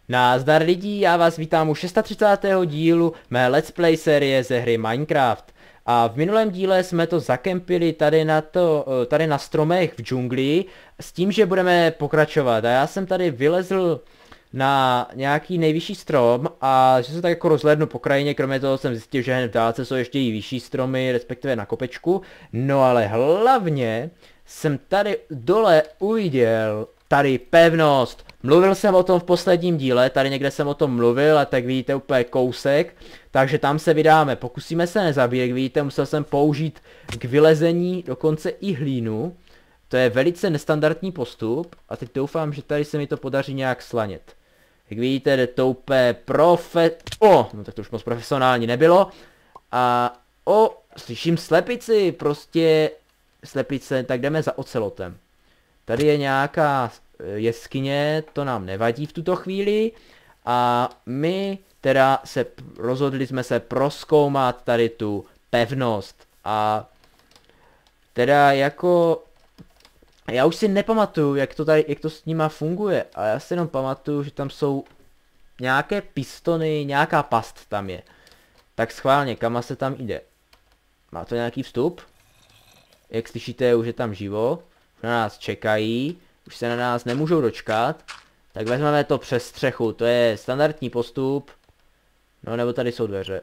Nazdar lidi, já vás vítám u 36. dílu mé let's play série ze hry Minecraft. A v minulém díle jsme to zakempili tady na stromech v džungli s tím, že budeme pokračovat. A já jsem tady vylezl na nějaký nejvyšší strom a že se tak jako rozhlédnu po krajině, kromě toho jsem zjistil, že hned v dálce jsou ještě i vyšší stromy, respektive na kopečku. No ale hlavně jsem tady dole uviděl tady pevnost. Mluvil jsem o tom v posledním díle, tady někde jsem o tom mluvil a tak vidíte úplně kousek. Takže tam se vydáme, pokusíme se nezabít, jak vidíte, musel jsem použít k vylezení dokonce i hlínu. To je velice nestandardní postup a teď doufám, že tady se mi to podaří nějak slanět. Jak vidíte, jde to úplně no tak to už moc profesionální nebylo. A slyším slepici, prostě slepice, tak jdeme za ocelotem. Tady je nějaká jeskyně, to nám nevadí v tuto chvíli. A my teda rozhodli jsme se prozkoumat tady tu pevnost. A teda jako já už si nepamatuju, jak to s nima funguje, ale já si jenom pamatuju, že tam jsou nějaké pistony, nějaká past tam je. Tak schválně, kam se tam jde? Má to nějaký vstup? Jak slyšíte, už je tam živo. Na nás čekají, už se na nás nemůžou dočkat. Tak vezmeme to přes střechu, to je standardní postup. No nebo tady jsou dveře.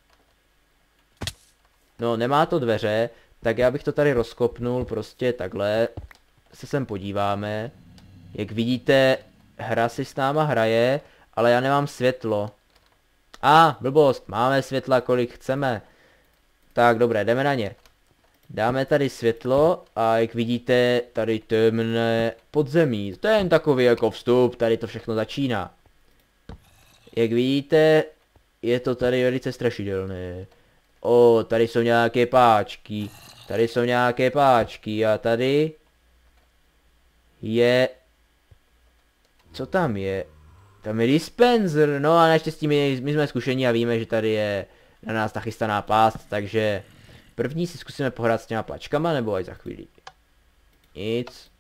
No nemá to dveře, tak já bych to tady rozkopnul prostě takhle. Se sem podíváme. Jak vidíte, hra si s náma hraje, ale já nemám světlo. Blbost, máme světla kolik chceme. Tak dobré, jdeme na ně. Dáme tady světlo a jak vidíte, tady temné podzemí. To je jen takový jako vstup, tady to všechno začíná. Jak vidíte, je to tady velice strašidelné. Tady jsou nějaké páčky. Tady jsou nějaké páčky a tady je... Co tam je? Tam je dispenser, no a naštěstí my jsme zkušení a víme, že tady je na nás nachystaná pást, takže první si zkusíme pohrát s těma páčkama, nebo až za chvíli. Nic.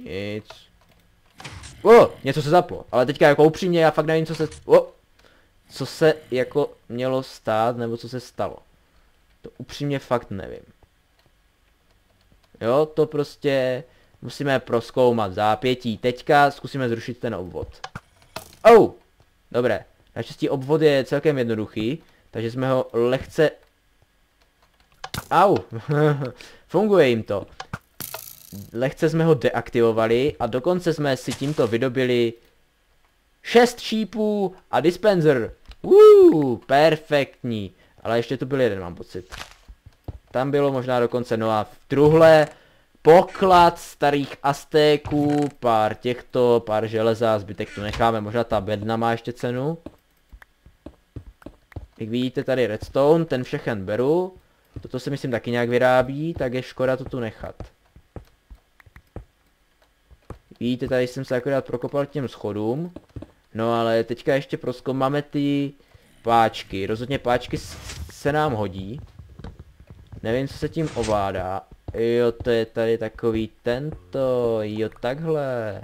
Něco se zaplo, ale teďka jako upřímně já fakt nevím, co se jako mělo stát, nebo co se stalo. To upřímně fakt nevím. Jo, to prostě musíme prozkoumat v zápětí. Teďka zkusíme zrušit ten obvod. Dobré. Naštěstí obvod je celkem jednoduchý, takže jsme ho lehce... Funguje jim to. Lehce jsme ho deaktivovali a dokonce jsme si tímto vydobili 6 šípů a dispenser. Perfektní. Ale ještě tu byl jeden, mám pocit. Tam bylo možná dokonce, no a v truhle poklad starých Aztéků, pár železa, zbytek tu necháme, možná ta bedna má ještě cenu. Jak vidíte tady redstone, ten všechen beru. Toto se myslím taky nějak vyrábí, tak je škoda to tu nechat. Vidíte, tady jsem se akorát prokopal k těm schodům. No ale teďka ještě prozkoumáme ty páčky. Rozhodně páčky se nám hodí. Nevím, co se tím ovládá. Jo, to je tady takový tento. Jo, takhle.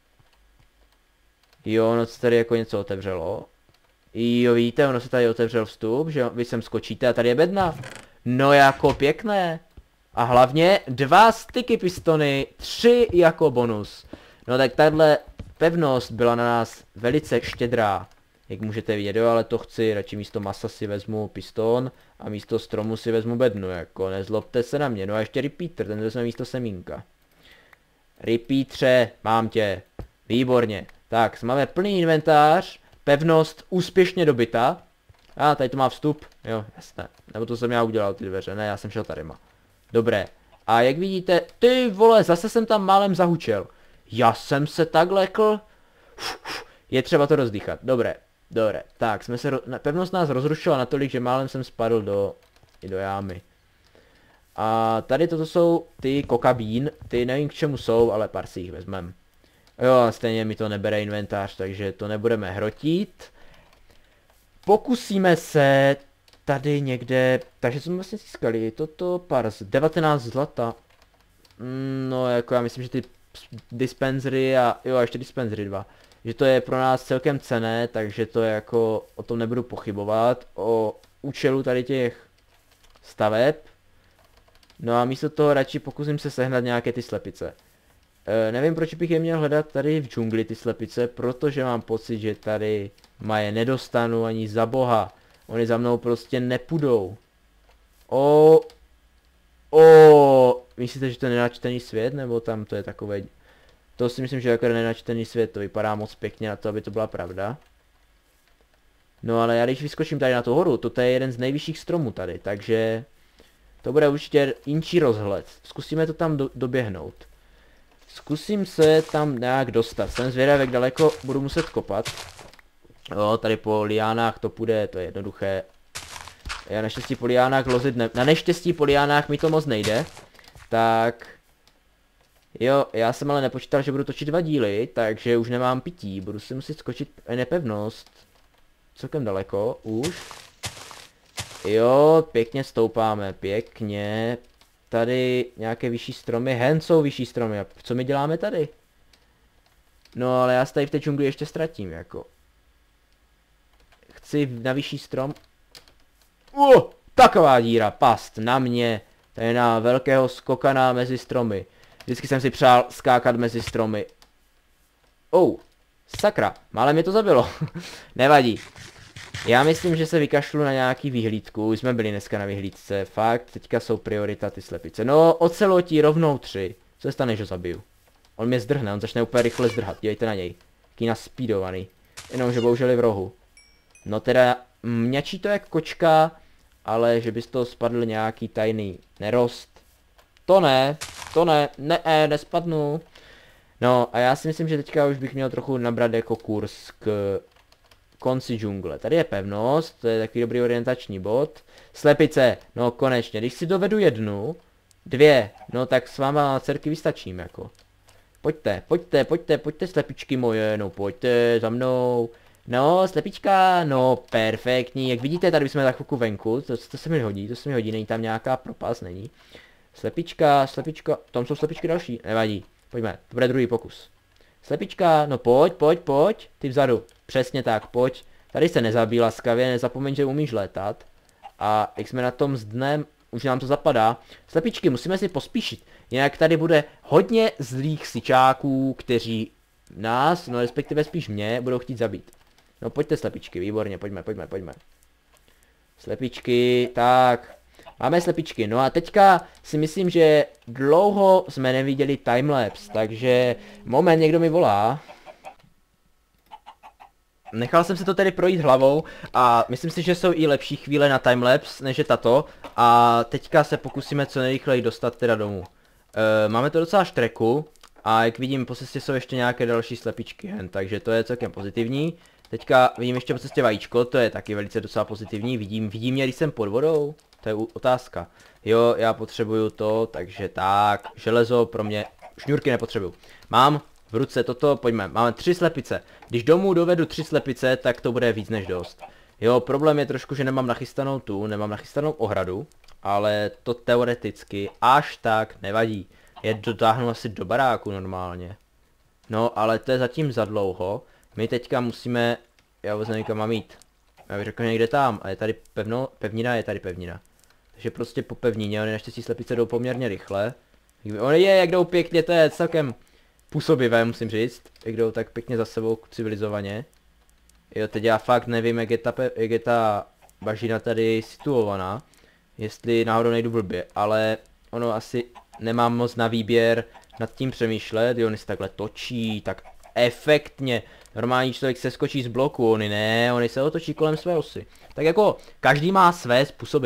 Jo, ono se tady jako něco otevřelo. Jo, vidíte, ono se tady otevřel vstup, že vy sem skočíte a tady je bedna. No jako pěkné. A hlavně 2 styky pistony, 3 jako bonus. No tak tahle pevnost byla na nás velice štědrá. Jak můžete vidět, jo, ale to chci, radši místo masa si vezmu piston a místo stromu si vezmu bednu, jako nezlobte se na mě. No a ještě repeater, ten vezme místo semínka. Repeatře, mám tě. Výborně. Tak, máme plný inventář, pevnost úspěšně dobyta. Tady to má vstup, jo, jasné. Nebo to jsem já udělal ty dveře, ne, já jsem šel tadyma. Dobré. A jak vidíte, ty vole, zase jsem tam málem zahučel. Já jsem se tak lekl. Je třeba to rozdýchat, dobré. Tak, pevnost nás rozrušila natolik, že málem jsem spadl do jámy. A tady toto jsou ty kokabín, ty nevím k čemu jsou, ale pár si jich vezmem. Jo, stejně mi to nebere inventář, takže to nebudeme hrotit. Pokusíme se tady někde, takže jsme vlastně získali toto pár 19 zlata. No jako já myslím, že ty dispensery a jo, ještě dispensery 2. že to je pro nás celkem cenné, takže to je jako, o tom nebudu pochybovat, o účelu tady těch staveb. No a místo toho radši pokusím se sehnat nějaké ty slepice. Nevím, proč bych je měl hledat tady v džungli, ty slepice, protože mám pocit, že tady je nedostanu ani za boha. Oni za mnou prostě nepůjdou. Myslíte, že to je nenačtený svět, nebo tam to je takové... To si myslím, že jako nenačtený svět, to vypadá moc pěkně na to, aby to byla pravda. No ale já když vyskočím tady na tu horu, to je jeden z nejvyšších stromů tady, takže... To bude určitě jinčí rozhled. Zkusíme to tam doběhnout. Zkusím se tam nějak dostat. Jsem zvědavý, jak daleko budu muset kopat. Jo, tady po liánách to půjde, to je jednoduché. Já naštěstí po liánách lozit na neštěstí po liánách mi to moc nejde. Tak... Jo, já jsem ale nepočítal, že budu točit 2 díly, takže už nemám pití. Budu si muset skočit nepevnost. Celkem daleko, už. Jo, pěkně stoupáme, pěkně. Tady nějaké vyšší stromy, hen jsou vyšší stromy, a co my děláme tady? No ale já se tady v té džungli ještě ztratím, jako. Chci na vyšší strom. Taková díra, past, na mě. Tady na velkého skokana mezi stromy. Vždycky jsem si přál skákat mezi stromy. Sakra, málem mě to zabilo. Nevadí. Já myslím, že se vykašlu na nějaký vyhlídku, už jsme byli dneska na vyhlídce, fakt, teďka jsou priorita ty slepice. No, ocelotí rovnou 3, co se stane, že ho zabiju? On mě zdrhne, on začne úplně rychle zdrhat, dívejte na něj. Taký naspídovaný, jenomže bohužel je v rohu. No teda, mňačí to jak kočka, ale že by z toho spadl nějaký tajný nerost. To ne, nespadnu. No a já si myslím, že teďka už bych měl trochu nabrat jako kurz k konci džungle. Tady je pevnost, to je takový dobrý orientační bod. Slepice, no konečně, když si dovedu 1, 2, no tak s váma na dcerky vystačím jako. Pojďte slepičky moje, no pojďte za mnou. No, slepička, no perfektní, jak vidíte, tady jsme za chvilku venku, to se mi hodí, není tam nějaká propast, není. Slepička, tam jsou slepičky další, nevadí, pojďme, to bude druhý pokus. Slepička, no pojď, ty vzadu, přesně tak, pojď. Tady se nezabí laskavě, nezapomeň, že umíš létat. A jak jsme na tom s dnem, už nám to zapadá. Slepičky, musíme si pospíšit, jinak tady bude hodně zlých sičáků, kteří nás, no respektive spíš mě, budou chtít zabít. No pojďte slepičky, výborně, pojďme. Slepičky, tak. Máme slepičky, no a teďka si myslím, že dlouho jsme neviděli timelapse, takže moment, někdo mi volá. Nechal jsem se to tedy projít hlavou a myslím si, že jsou i lepší chvíle na timelapse, než je tato. A teďka se pokusíme co nejrychleji dostat teda domů. Máme to docela štreku a jak vidím po cestě jsou ještě nějaké další slepičky hen, takže to je celkem pozitivní. Teďka vidím ještě po cestě vajíčko, to je taky velice docela pozitivní, vidím mě, když jsem pod vodou. To je otázka. Jo, já potřebuju to, takže tak, železo pro mě, šňůrky nepotřebuju. Mám v ruce toto, pojďme, máme 3 slepice. Když domů dovedu 3 slepice, tak to bude víc než dost. Jo, problém je trošku, že nemám nachystanou ohradu, ale to teoreticky až tak nevadí. Je dotáhnu asi do baráku normálně. No, ale to je zatím za dlouho. My teďka musíme, já vůbec nevím, kam mám jít. Já bych řekl někde tam, a je tady pevnina, je tady pevnina. Takže prostě po pevnině, oni naštěstí slepice jdou poměrně rychle. Oni jak jdou pěkně, to je celkem působivé, musím říct. Jak jdou tak pěkně za sebou civilizovaně. Jo, teď já fakt nevím, jak je ta bažina tady situovaná. Jestli náhodou nejdu blbě, ale ono asi nemám moc na výběr nad tím přemýšlet. Jo, oni se takhle točí, tak efektně. Normální člověk se skočí z bloku, oni se otočí kolem své osy. Tak jako, každý má své způsoby.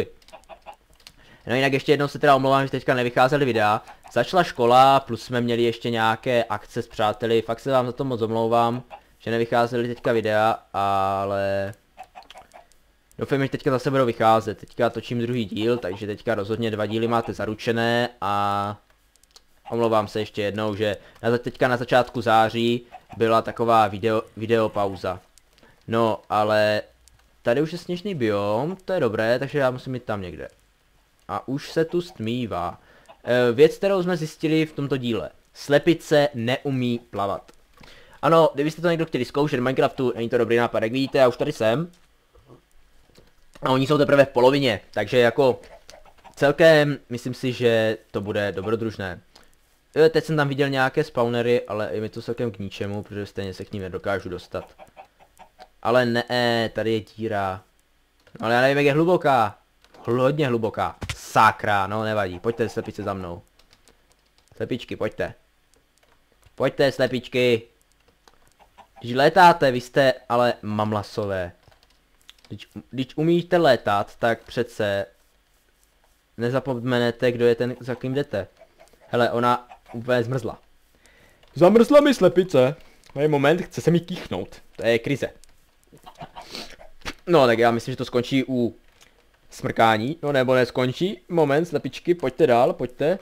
No jinak ještě jednou se teda omlouvám, že teďka nevycházely videa. Začala škola, plus jsme měli ještě nějaké akce s přáteli, fakt se vám za to moc omlouvám, že nevycházely teďka videa, ale... Doufám, že teďka zase budou vycházet, teďka točím druhý díl, takže teďka rozhodně 2 díly máte zaručené a... Omlouvám se ještě jednou, že teďka na začátku září byla taková videopauza. No, ale tady už je sněžný biom, to je dobré, takže já musím jít tam někde. A už se tu stmívá. Věc, kterou jsme zjistili v tomto díle. Slepice neumí plavat. Ano, kdybyste to někdo chtěli zkoušet v Minecraftu, není to dobrý nápad, jak vidíte, já už tady jsem. A oni jsou teprve v polovině, takže jako celkem myslím si, že to bude dobrodružné. Teď jsem tam viděl nějaké spawnery, ale je mi to celkem k ničemu, protože stejně se k ním nedokážu dostat. Ale ne, tady je díra. No, ale já nevím, jak je hluboká. Hodně hluboká. Sakra, no nevadí, pojďte slepice za mnou. Slepičky, pojďte. Pojďte, slepičky. Když létáte, vy jste ale mamlasové. Když umíte létat, tak přece nezapomenete, kdo je ten, za kým jdete. Hele, ona úplně zmrzla. Zamrzla mi slepice. Hej, moment, chce se mi kýchnout. To je krize. No, tak já myslím, že to skončí u smrkání. No, nebo neskončí. Moment, slepičky, pojďte dál, pojďte.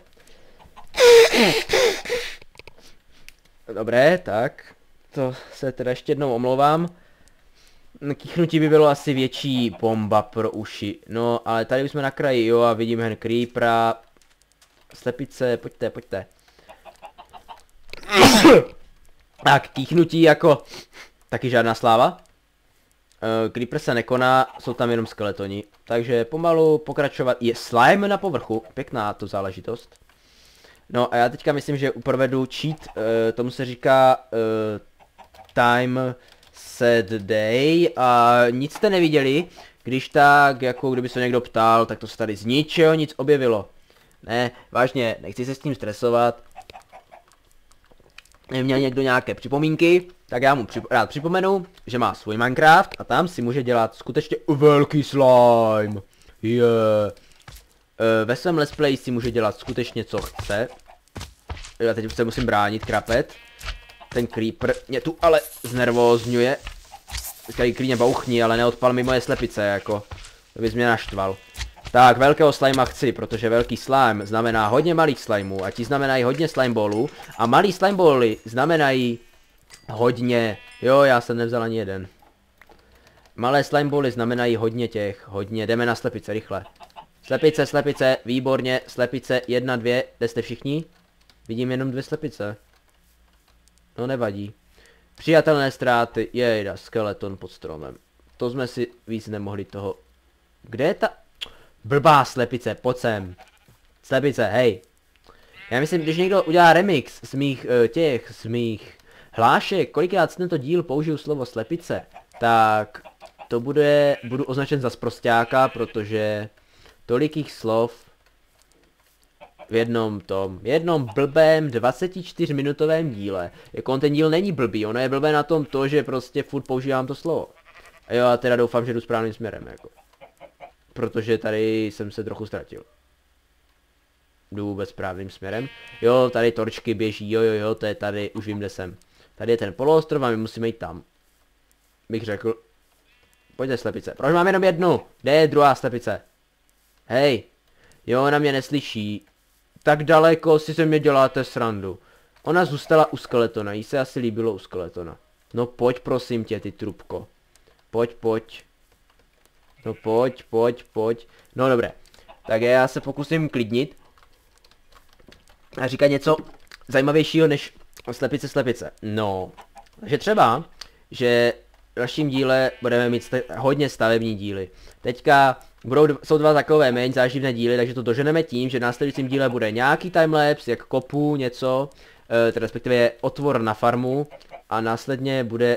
Dobré, tak. To se teda ještě jednou omlouvám. Kýchnutí by bylo asi větší bomba pro uši. No, ale tady už jsme na kraji, jo, a vidíme jen creepera. Slepice, pojďte, pojďte. Tak, kýchnutí jako taky žádná sláva. Creeper se nekoná, jsou tam jenom skeletoni. Takže pomalu pokračovat. Je slime na povrchu, pěkná to záležitost. No a já teďka myslím, že provedu cheat, tomu se říká time set day a nic jste neviděli, když tak, jako kdyby se někdo ptal, tak to se tady z ničeho nic objevilo. Ne, vážně, nechci se s tím stresovat. Měl někdo nějaké připomínky, tak já mu rád připomenu, že má svůj Minecraft a tam si může dělat skutečně velký slime. Yeah. Ve svém let's play si může dělat skutečně co chce. Já teď už se musím bránit, krapet. Ten creeper mě tu ale znervózňuje. Tady klidně bouchni, ale neodpal mi moje slepice, jako. To bys mě naštval. Tak, velkého slima chci, protože velký slime znamená hodně malých slimeů a ti znamenají hodně slimeballů. A malý slimebally znamenají hodně... Jo, já jsem nevzal ani jeden. Malé slimebally znamenají hodně. Jdeme na slepice, rychle. Slepice, slepice, výborně, slepice, 1, 2, kde jste všichni? Vidím jenom 2 slepice. No nevadí. Přijatelné ztráty, jejda, skeleton pod stromem. To jsme si víc nemohli toho... Kde je ta... Blbá slepice, pojď sem. Slepice, hej. Já myslím, když někdo udělá remix z mých hlášek, kolikrát tento díl použiju slovo slepice, tak to budu označen za sprosťáka, protože tolikých slov v jednom blbém 24-minutovém díle. Jako on ten díl není blbý, ono je blbé na tom to, že prostě furt používám to slovo. A jo, a teda doufám, že jdu správným směrem, jako. Protože tady jsem se trochu ztratil. Jdu vůbec správným směrem. Jo, tady torčky běží, jo, to je tady, už vím, kde jsem. Tady je ten poloostrov a my musíme jít tam. Bych řekl. Pojďte slepice. Proč mám jenom jednu? Kde je druhá slepice? Hej. Jo, ona mě neslyší. Tak daleko si se mě děláte srandu. Ona zůstala u skeletona, jí se asi líbilo u skeletona. No pojď prosím tě, ty trubko. Pojď. No pojď. No dobré. Tak já se pokusím klidnit. A říkat něco zajímavějšího než slepice. No. Takže třeba, že v dalším díle budeme mít hodně stavební díly. Teďka jsou 2 takové méně záživné díly, takže to doženeme tím, že v následujícím díle bude nějaký timelapse, jak kopu něco, respektive otvor na farmu a následně bude...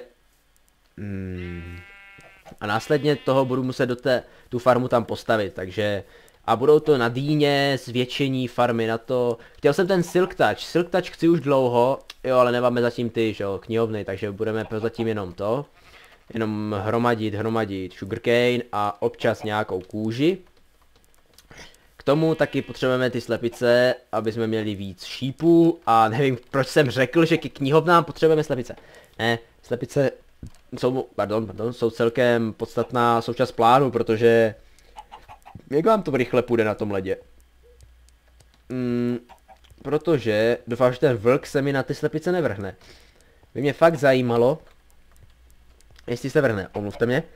A následně toho budu muset tu farmu tam postavit, takže... A budou to na dýně, zvětšení farmy na to. Chtěl jsem ten Silk Touch chci už dlouho, jo, ale nemáme zatím ty, že jo, knihovny, takže budeme zatím jenom to. Jenom hromadit sugarcane a občas nějakou kůži. K tomu taky potřebujeme ty slepice, aby jsme měli víc šípů a nevím, proč jsem řekl, že ke knihovnám potřebujeme slepice. Ne, slepice jsou celkem podstatná součást plánu, protože... Jak vám to rychle půjde na tom ledě? Protože doufám, že ten vlk se mi na ty slepice nevrhne. By mě fakt zajímalo, jestli se vrhne. Omluvte mě.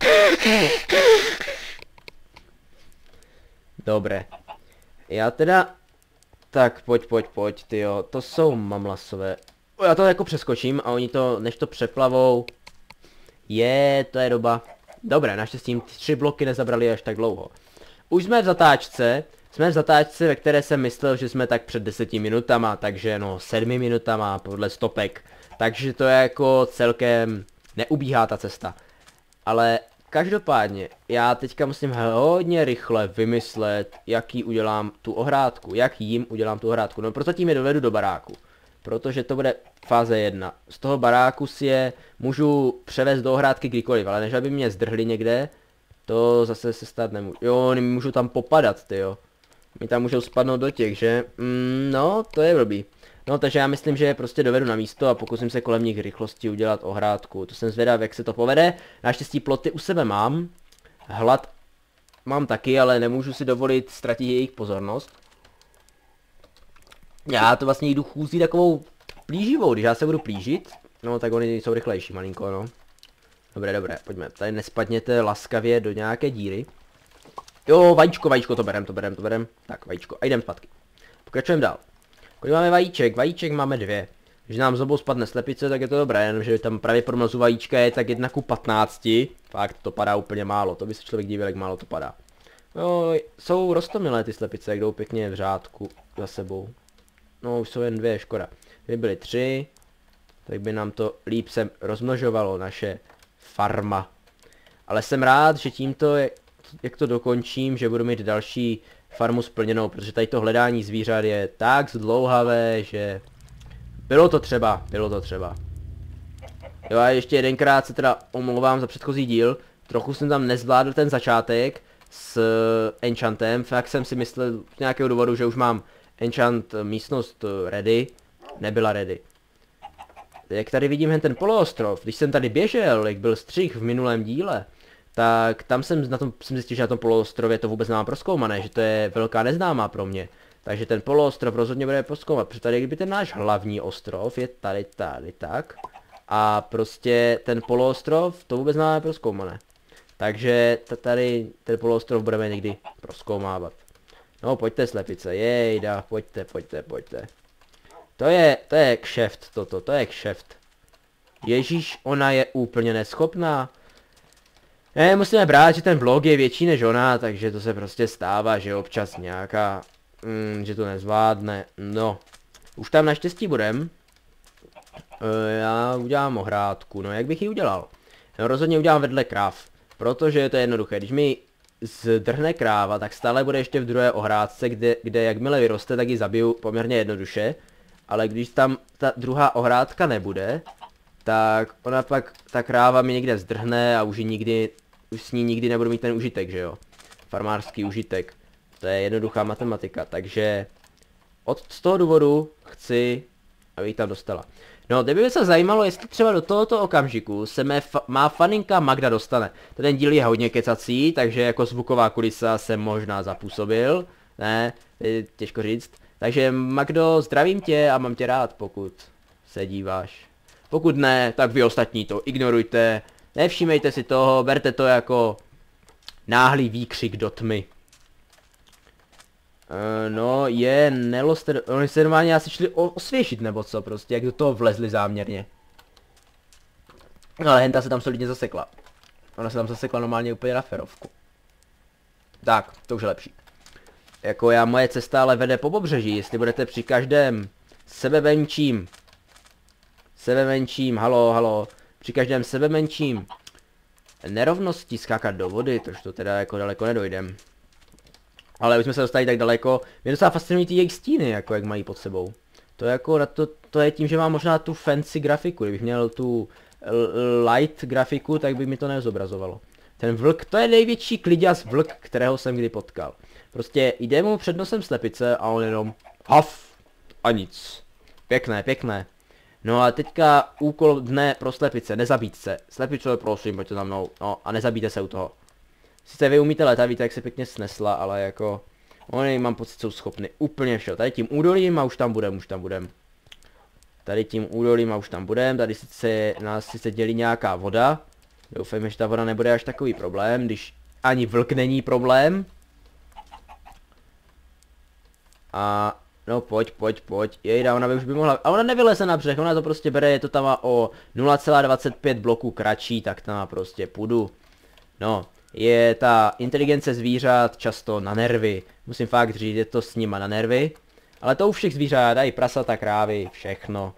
Dobré. Já teda... Tak pojď, tyjo. To jsou mamlasové. Já to jako přeskočím a oni to, než to přeplavou. To je doba. Dobré, naštěstí 3 bloky nezabrali až tak dlouho. Už jsme v zatáčce, ve které jsem myslel, že jsme tak před 10 minutama, takže no 7 minutama podle stopek. Takže to je jako celkem neubíhá ta cesta. Ale každopádně, já teďka musím hodně rychle vymyslet, jaký udělám tu ohrádku, no prozatím je dovedu do baráku. Protože to bude fáze 1. Z toho baráku si je můžu převést do ohrádky kdykoliv, ale než aby mě zdrhli někde, to zase se stát nemůžu. Jo, můžu tam popadat, tyjo. Mi tam můžou spadnout do těch, že? No, to je blbý. No, takže já myslím, že je prostě dovedu na místo a pokusím se kolem nich rychlosti udělat ohrádku. To jsem zvědav, jak se to povede. Naštěstí ploty u sebe mám. Hlad mám taky, ale nemůžu si dovolit ztratit jejich pozornost. Já to vlastně jdu chůzí takovou plíživou, když já se budu plížit. No, tak oni jsou rychlejší malinko, no. Dobré, pojďme. Tady nespadněte laskavě do nějaké díry. Jo, vajíčko, to berem. Tak, vajíčko, a jdem zpátky. Pokračujeme dál. Kolik máme vajíček máme 2. Když nám z obou spadne slepice, tak je to dobré, jenomže tam pravděpodobnost u vajíčka je tak 1:15. Fakt, to padá úplně málo, to by se člověk divil, jak málo to padá. No, jsou roztomilé ty slepice, jak jdou pěkně v řádku za sebou. No, už jsou jen 2, škoda. Kdyby byly 3, tak by nám to líp se rozmnožovalo, naše farma. Ale jsem rád, že tímto, jak to dokončím, že budu mít další farmu splněnou, protože tady to hledání zvířat je tak zdlouhavé, že bylo to třeba. Jo a ještě jedenkrát se teda omlouvám za předchozí díl, trochu jsem tam nezvládl ten začátek s enchantem, fakt jsem si myslel z nějakého důvodu, že už mám enchant místnost ready, nebyla ready. Jak tady vidím ten poloostrov, když jsem tady běžel, jak byl střih v minulém díle, tak tam jsem zjistil, že na tom poloostrově to vůbec nemám prozkoumané, že to je velká neznámá pro mě. Takže ten poloostrov rozhodně bude prozkoumat, protože tady kdyby ten náš hlavní ostrov je tady tak. A prostě ten poloostrov to vůbec nemáme prozkoumané. Takže tady ten poloostrov budeme někdy prozkoumávat. No pojďte slepice, jejda, pojďte. To je kšeft to je kšeft. Ježíš, ona je úplně neschopná. Ne, musíme brát, že ten vlog je větší než ona, takže to se prostě stává, že občas nějaká, že to nezvládne. No, už tam naštěstí budem. Já udělám ohrádku, no jak bych ji udělal? No rozhodně udělám vedle kráv, protože je to jednoduché, když mi zdrhne kráva, tak stále bude ještě v druhé ohrádce, kde jakmile vyroste, tak ji zabiju poměrně jednoduše. Ale když tam ta druhá ohrádka nebude, tak ona pak, ta kráva mi někde zdrhne a už s ní nikdy nebudu mít ten užitek, že jo. Farmářský užitek. To je jednoduchá matematika, takže z toho důvodu chci, aby ji tam dostala. No, kdyby se zajímalo, jestli třeba do tohoto okamžiku se má faninka Magda dostane. Ten díl je hodně kecací, takže jako zvuková kulisa jsem možná zapůsobil. Ne, těžko říct. Takže Magdo, zdravím tě a mám tě rád, pokud se díváš. Pokud ne, tak vy ostatní to ignorujte. Nevšímejte si toho, berte to jako náhlý výkřik do tmy. No, je neloster... Oni se normálně asi šli osvěžit nebo co prostě, jak do toho vlezli záměrně. Ale henta se tam solidně zasekla. Ona se tam zasekla normálně úplně na ferovku. Tak, to už je lepší. Jako moje cesta ale vede po pobřeží, jestli budete při každém sebemenším, halo, při každém sebemenším nerovnosti skákat do vody, to teda jako daleko nedojdem. Ale už jsme se dostali tak daleko, mě docela fascinují ty jejich stíny, jako jak mají pod sebou. To jako to je tím, že mám možná tu fancy grafiku, kdybych měl tu light grafiku, tak by mi to nezobrazovalo. Ten vlk, to je největší kliďas vlk, kterého jsem kdy potkal. Prostě jde mu před nosem slepice a on jenom haf a nic. Pěkné. No a teďka úkol dne pro slepice, nezabít se. Slepice, prosím, pojďte za mnou, no a nezabijte se u toho. Sice vy umíte letat, víte, jak se pěkně snesla, ale jako oni mám pocit, jsou schopny úplně všeho. Tady tím údolím a už tam budem. Tady tím údolím a už tam budem, tady nás sice dělí nějaká voda. Doufejme, že ta voda nebude až takový problém, když ani vlk není problém. A No pojď. Jejda, ona by už by mohla, a ona nevyleze na břeh, ona to prostě bere, je to tam o 0,25 bloků kratší, tak tam prostě půjdu. No, je ta inteligence zvířat často na nervy, musím fakt říct, je to s nima na nervy. Ale to u všech zvířat, i prasata, krávy, všechno.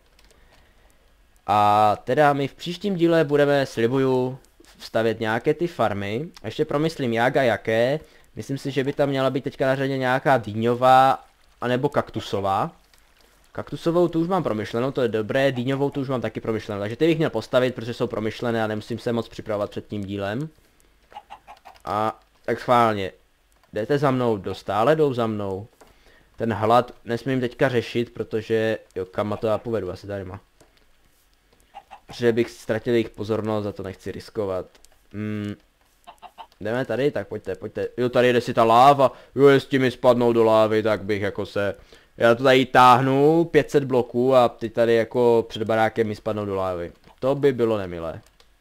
A teda my v příštím díle budeme, slibuju, vstavět nějaké ty farmy. Ještě promyslím jak a jaké. Myslím si, že by tam měla být teďka na řadě nějaká dýňová, anebo kaktusová. Kaktusovou tu už mám promyšlenou, to je dobré, dýňovou tu už mám taky promyšlenou. Takže ty bych měl postavit, protože jsou promyšlené a nemusím se moc připravovat před tím dílem. A tak schválně. Jdete za mnou, stále jdou za mnou. Ten hlad nesmím teďka řešit, protože, jo, kam to já povedu, asi tady má. Protože bych ztratil jejich pozornost a to nechci riskovat. Jdeme tady, tak pojďte. Jo, tady jde si ta láva. Jo, jestli mi spadnou do lávy, tak bych jako se... Já to tady táhnu, 500 bloků a ty tady jako před barákem mi spadnou do lávy. To by bylo nemilé.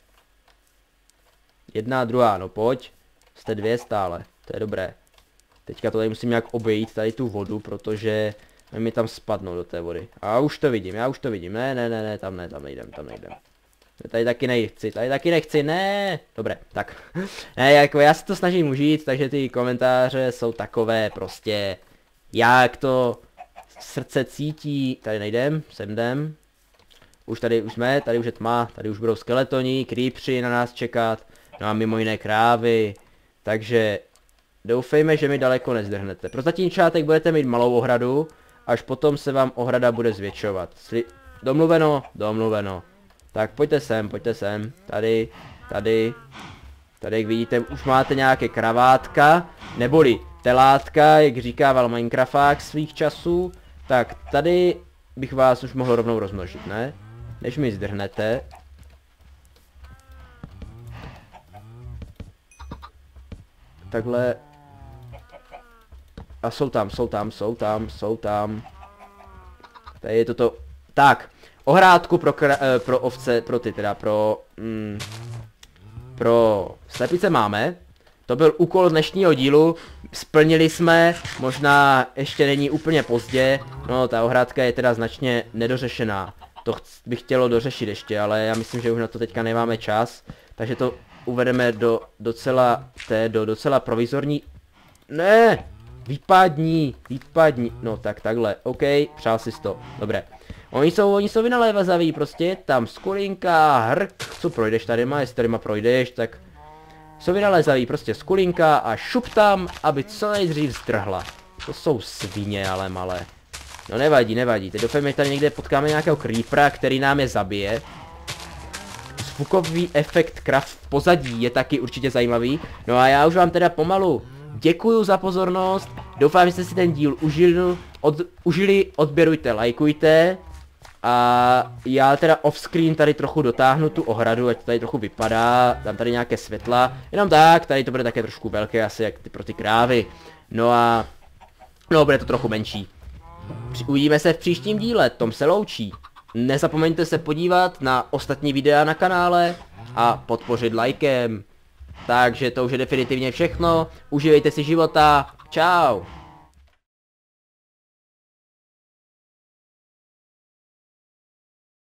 Jedna, druhá, no pojď. Jste dvě stále, to je dobré. Teďka to tady musím nějak obejít, tady tu vodu, protože mi tam spadnou do té vody. A já už to vidím. Ne, tam nejdem. Tady taky nechci, ne. Dobré, tak. Ne, jako já se to snažím užít, takže ty komentáře jsou takové prostě, jak to srdce cítí. Tady nejdem, sem jdem. Tady už je tma, tady už budou skeletoni, creepři na nás čekat, no a mimo jiné krávy. Takže doufejme, že mi daleko nezdrhnete. Pro zatím začátek budete mít malou ohradu, až potom se vám ohrada bude zvětšovat. Domluveno? Domluveno. Tak pojďte sem. Tady, jak vidíte, už máte nějaké kravátka, neboli telátka, jak říkával Minecrafták svých časů. Tak tady bych vás už mohl rovnou rozmnožit, ne? Než mi zdrhnete. Takhle. A jsou tam. Tady je toto. Tak. Ohrádku pro ovce, pro slepice máme. To byl úkol dnešního dílu. Splnili jsme, možná ještě není úplně pozdě. No, ta ohrádka je teda značně nedořešená. To bych chtělo dořešit ještě, ale já myslím, že už na to teďka nemáme čas. Takže to uvedeme do docela provizorní... Ne! Vypadni. No tak takhle, OK, přál si to, dobré. Oni jsou vynalévazaví, prostě je tam skulinka, hrk, co projdeš tady má, jestli tady má projdeš, tak... Jsou vynalézaví, prostě skulinka a šup tam, aby co nejdřív zdrhla. To jsou svině, ale malé. No nevadí, teď doufám, že tady někde potkáme nějakého creepera, který nám je zabije. Zvukový efekt krav v pozadí je taky určitě zajímavý. No a já už vám teda pomalu děkuju za pozornost. Doufám, že jste si ten díl užili, odběrujte, lajkujte. A já teda offscreen tady trochu dotáhnu tu ohradu, ať to tady trochu vypadá. Dám tady nějaké světla. Jenom tak, tady to bude také trošku velké, asi jak pro ty krávy. No a... No, bude to trochu menší. Uvidíme se v příštím díle, Tom se loučí. Nezapomeňte se podívat na ostatní videa na kanále a podpořit lajkem. Takže to už je definitivně všechno. Užívejte si života. Čau.